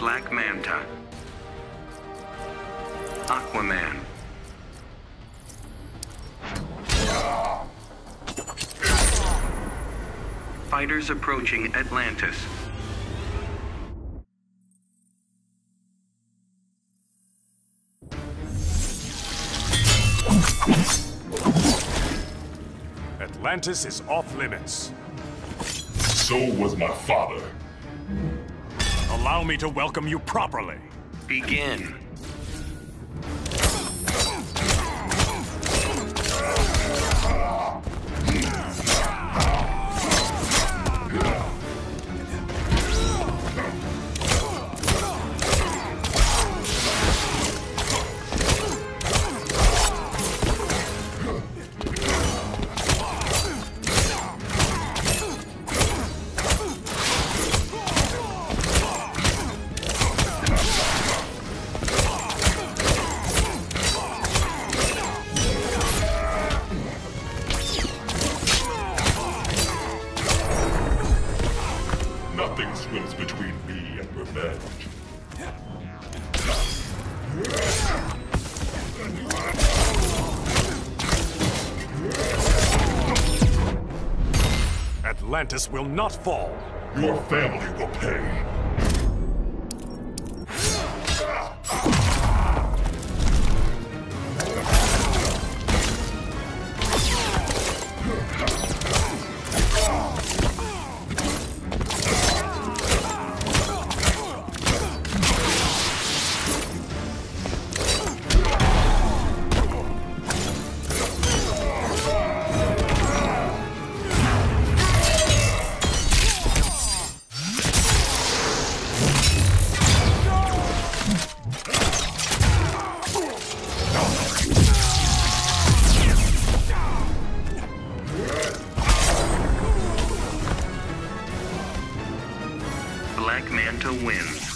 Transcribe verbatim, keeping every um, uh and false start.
Black Manta. Aquaman. Fighters approaching Atlantis. Atlantis is off limits. So was my father. Allow me to welcome you properly. Begin. Nothing swims between me and revenge. Atlantis will not fall. Your family will pay. Black Manta wins.